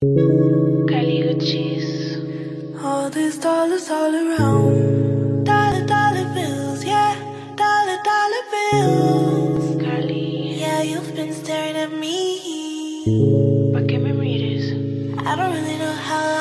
Cali Uchis. All these dollars all around. Dollar, dollar bills, yeah. Dollar, dollar bills. Cali. Yeah, you've been staring at me. ¿Pa' qué me mires? I don't really know how